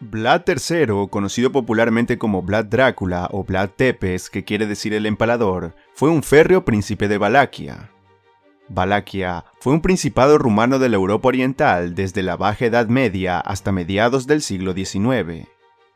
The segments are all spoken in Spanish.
Vlad III, conocido popularmente como Vlad Drácula o Vlad Tepes, que quiere decir el empalador, fue un férreo príncipe de Valaquia. Valaquia fue un principado rumano de la Europa Oriental desde la Baja Edad Media hasta mediados del siglo XIX.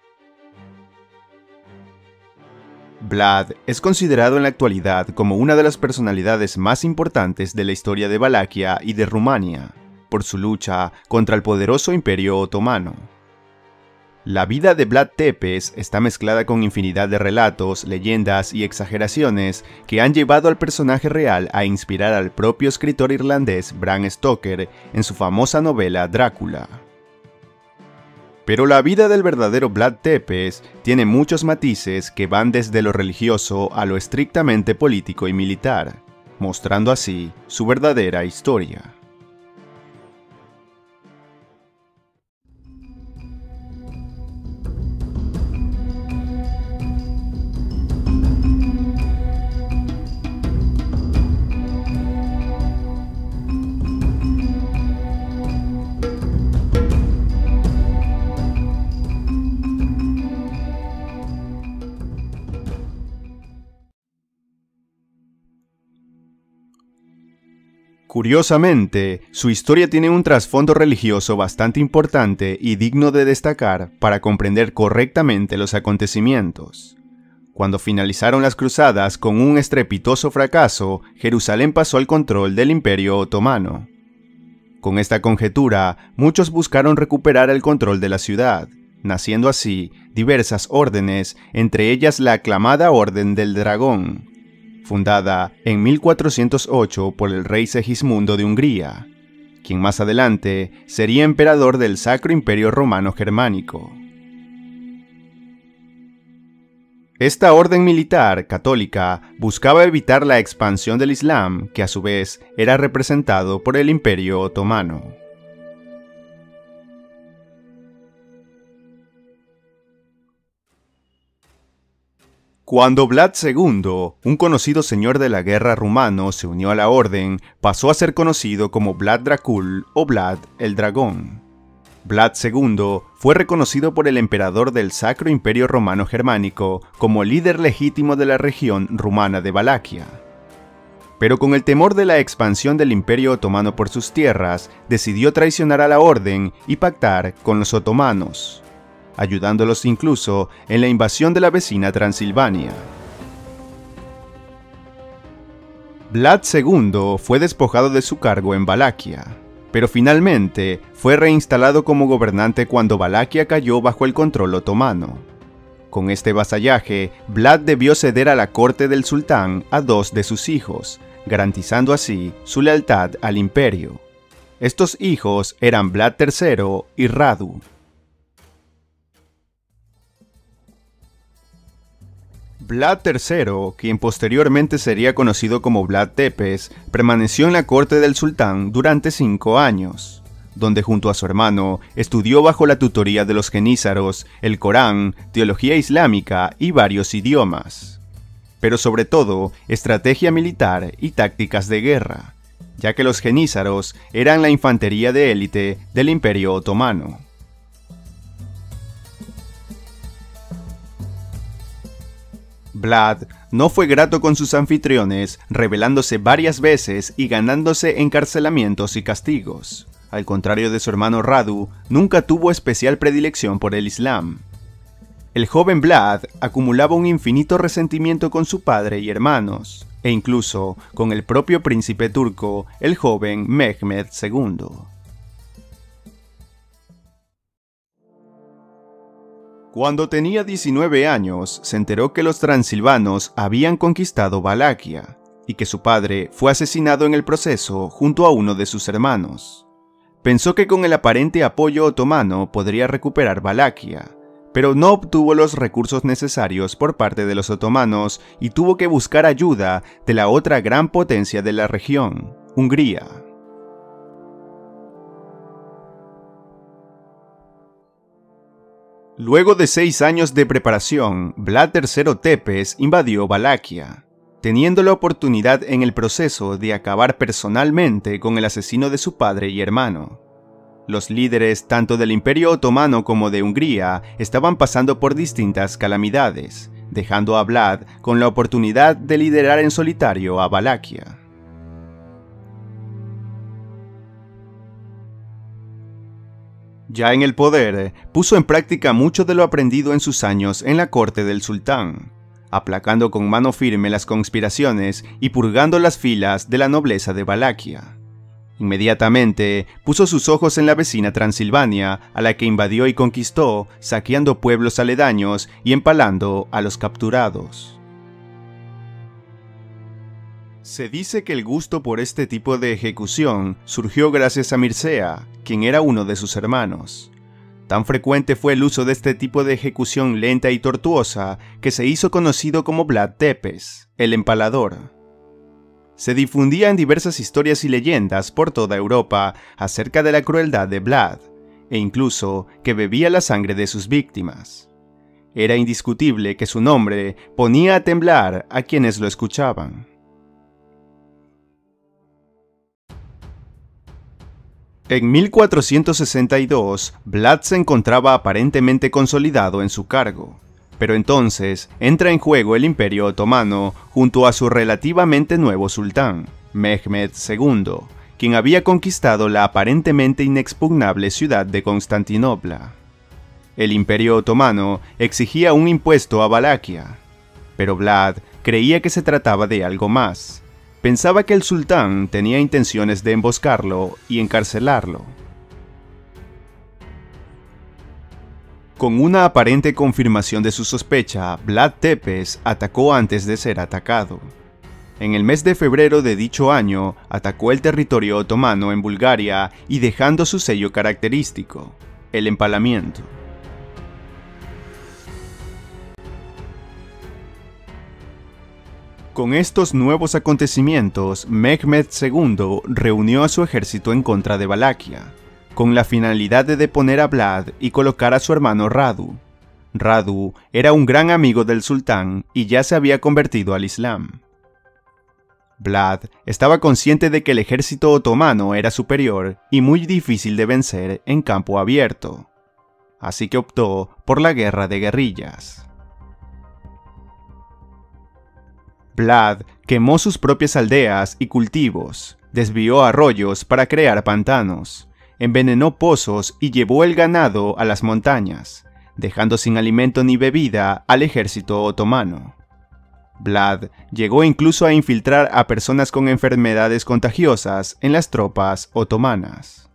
Vlad es considerado en la actualidad como una de las personalidades más importantes de la historia de Valaquia y de Rumania, por su lucha contra el poderoso Imperio Otomano. La vida de Vlad Tepes está mezclada con infinidad de relatos, leyendas y exageraciones que han llevado al personaje real a inspirar al propio escritor irlandés Bram Stoker en su famosa novela Drácula. Pero la vida del verdadero Vlad Tepes tiene muchos matices que van desde lo religioso a lo estrictamente político y militar, mostrando así su verdadera historia. Curiosamente, su historia tiene un trasfondo religioso bastante importante y digno de destacar para comprender correctamente los acontecimientos. Cuando finalizaron las cruzadas con un estrepitoso fracaso, Jerusalén pasó al control del Imperio Otomano. Con esta conjetura, muchos buscaron recuperar el control de la ciudad, naciendo así diversas órdenes, entre ellas la aclamada Orden del Dragón, fundada en 1408 por el rey Segismundo de Hungría, quien más adelante sería emperador del Sacro Imperio Romano Germánico. Esta orden militar católica buscaba evitar la expansión del Islam, que a su vez era representado por el Imperio Otomano. Cuando Vlad II, un conocido señor de la guerra rumano, se unió a la orden, pasó a ser conocido como Vlad Dracul o Vlad el Dragón. Vlad II fue reconocido por el emperador del Sacro Imperio Romano Germánico como líder legítimo de la región rumana de Valaquia. Pero con el temor de la expansión del Imperio Otomano por sus tierras, decidió traicionar a la orden y pactar con los otomanos, ayudándolos incluso en la invasión de la vecina Transilvania. Vlad II fue despojado de su cargo en Valaquia, pero finalmente fue reinstalado como gobernante cuando Valaquia cayó bajo el control otomano. Con este vasallaje, Vlad debió ceder a la corte del sultán a dos de sus hijos, garantizando así su lealtad al imperio. Estos hijos eran Vlad III y Radu. Vlad III, quien posteriormente sería conocido como Vlad Tepes, permaneció en la corte del sultán durante 5 años, donde junto a su hermano estudió bajo la tutoría de los genízaros, el Corán, teología islámica y varios idiomas. Pero sobre todo, estrategia militar y tácticas de guerra, ya que los genízaros eran la infantería de élite del Imperio Otomano. Vlad no fue grato con sus anfitriones, rebelándose varias veces y ganándose encarcelamientos y castigos. Al contrario de su hermano Radu, nunca tuvo especial predilección por el Islam. El joven Vlad acumulaba un infinito resentimiento con su padre y hermanos, e incluso con el propio príncipe turco, el joven Mehmed II. Cuando tenía 19 años, se enteró que los transilvanos habían conquistado Valaquia y que su padre fue asesinado en el proceso junto a uno de sus hermanos. Pensó que con el aparente apoyo otomano podría recuperar Valaquia, pero no obtuvo los recursos necesarios por parte de los otomanos y tuvo que buscar ayuda de la otra gran potencia de la región, Hungría. Luego de 6 años de preparación, Vlad III Tepes invadió Valaquia, teniendo la oportunidad en el proceso de acabar personalmente con el asesino de su padre y hermano. Los líderes tanto del Imperio Otomano como de Hungría estaban pasando por distintas calamidades, dejando a Vlad con la oportunidad de liderar en solitario a Valaquia. Ya en el poder, puso en práctica mucho de lo aprendido en sus años en la corte del sultán, aplacando con mano firme las conspiraciones y purgando las filas de la nobleza de Valaquia. Inmediatamente puso sus ojos en la vecina Transilvania, a la que invadió y conquistó, saqueando pueblos aledaños y empalando a los capturados. Se dice que el gusto por este tipo de ejecución surgió gracias a Mircea, quien era uno de sus hermanos. Tan frecuente fue el uso de este tipo de ejecución lenta y tortuosa que se hizo conocido como Vlad Tepes, el empalador. Se difundía en diversas historias y leyendas por toda Europa acerca de la crueldad de Vlad, e incluso que bebía la sangre de sus víctimas. Era indiscutible que su nombre ponía a temblar a quienes lo escuchaban. En 1462, Vlad se encontraba aparentemente consolidado en su cargo. Pero entonces entra en juego el Imperio Otomano junto a su relativamente nuevo sultán, Mehmed II, quien había conquistado la aparentemente inexpugnable ciudad de Constantinopla. El Imperio Otomano exigía un impuesto a Valaquia, pero Vlad creía que se trataba de algo más. Pensaba que el sultán tenía intenciones de emboscarlo y encarcelarlo. Con una aparente confirmación de su sospecha, Vlad Tepes atacó antes de ser atacado. En el mes de febrero de dicho año, atacó el territorio otomano en Bulgaria y dejando su sello característico, el empalamiento. Con estos nuevos acontecimientos, Mehmed II reunió a su ejército en contra de Valaquia, con la finalidad de deponer a Vlad y colocar a su hermano Radu. Radu era un gran amigo del sultán y ya se había convertido al Islam. Vlad estaba consciente de que el ejército otomano era superior y muy difícil de vencer en campo abierto, así que optó por la guerra de guerrillas. Vlad quemó sus propias aldeas y cultivos, desvió arroyos para crear pantanos, envenenó pozos y llevó el ganado a las montañas, dejando sin alimento ni bebida al ejército otomano. Vlad llegó incluso a infiltrar a personas con enfermedades contagiosas en las tropas otomanas.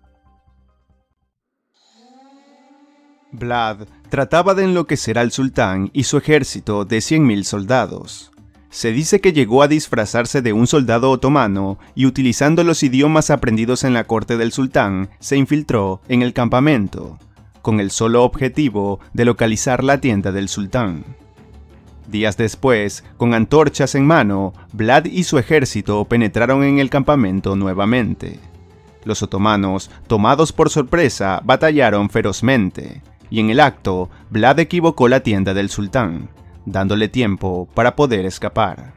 Vlad trataba de enloquecer al sultán y su ejército de 100.000 soldados. Se dice que llegó a disfrazarse de un soldado otomano y utilizando los idiomas aprendidos en la corte del sultán, se infiltró en el campamento, con el solo objetivo de localizar la tienda del sultán. Días después, con antorchas en mano, Vlad y su ejército penetraron en el campamento nuevamente. Los otomanos, tomados por sorpresa, batallaron ferozmente, y en el acto, Vlad equivocó la tienda del sultán, dándole tiempo para poder escapar.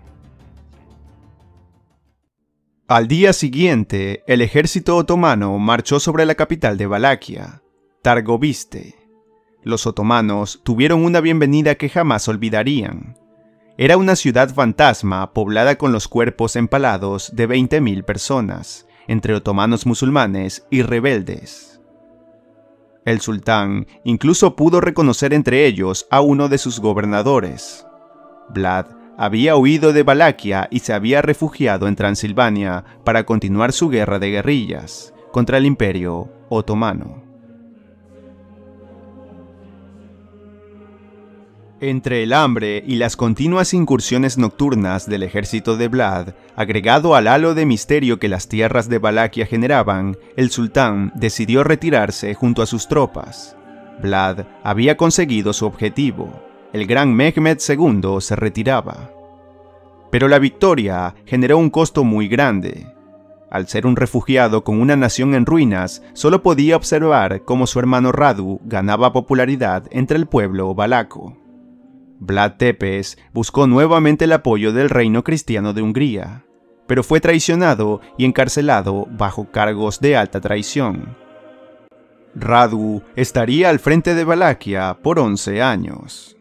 Al día siguiente, el ejército otomano marchó sobre la capital de Valaquia, Targoviste. Los otomanos tuvieron una bienvenida que jamás olvidarían. Era una ciudad fantasma poblada con los cuerpos empalados de 20.000 personas, entre otomanos musulmanes y rebeldes. El sultán incluso pudo reconocer entre ellos a uno de sus gobernadores. Vlad había huido de Valaquia y se había refugiado en Transilvania para continuar su guerra de guerrillas contra el Imperio Otomano. Entre el hambre y las continuas incursiones nocturnas del ejército de Vlad, agregado al halo de misterio que las tierras de Valaquia generaban, el sultán decidió retirarse junto a sus tropas. Vlad había conseguido su objetivo. El gran Mehmed II se retiraba. Pero la victoria generó un costo muy grande. Al ser un refugiado con una nación en ruinas, solo podía observar cómo su hermano Radu ganaba popularidad entre el pueblo valaco. Vlad Tepes buscó nuevamente el apoyo del reino cristiano de Hungría, pero fue traicionado y encarcelado bajo cargos de alta traición. Radu estaría al frente de Valaquia por 11 años.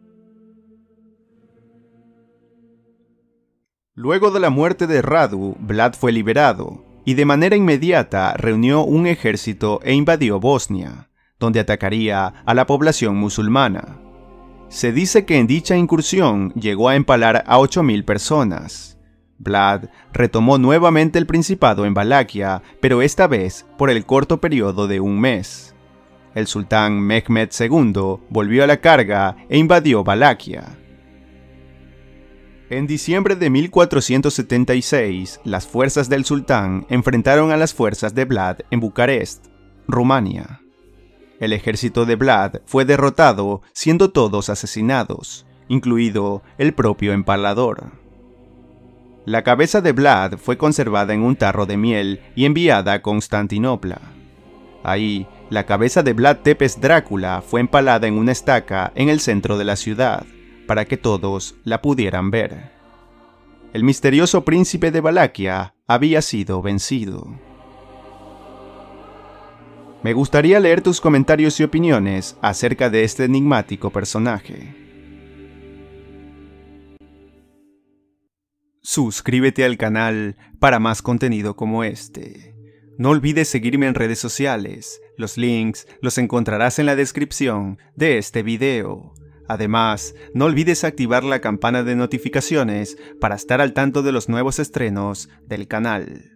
Luego de la muerte de Radu, Vlad fue liberado, y de manera inmediata reunió un ejército e invadió Bosnia, donde atacaría a la población musulmana. Se dice que en dicha incursión llegó a empalar a 8.000 personas. Vlad retomó nuevamente el principado en Valaquia, pero esta vez por el corto periodo de un mes. El sultán Mehmed II volvió a la carga e invadió Valaquia. En diciembre de 1476, las fuerzas del sultán enfrentaron a las fuerzas de Vlad en Bucarest, Rumania. El ejército de Vlad fue derrotado, siendo todos asesinados, incluido el propio empalador. La cabeza de Vlad fue conservada en un tarro de miel y enviada a Constantinopla. Ahí, la cabeza de Vlad Tepes Drácula fue empalada en una estaca en el centro de la ciudad, para que todos la pudieran ver. El misterioso príncipe de Valaquia había sido vencido. Me gustaría leer tus comentarios y opiniones acerca de este enigmático personaje. Suscríbete al canal para más contenido como este. No olvides seguirme en redes sociales, los links los encontrarás en la descripción de este video. Además, no olvides activar la campana de notificaciones para estar al tanto de los nuevos estrenos del canal.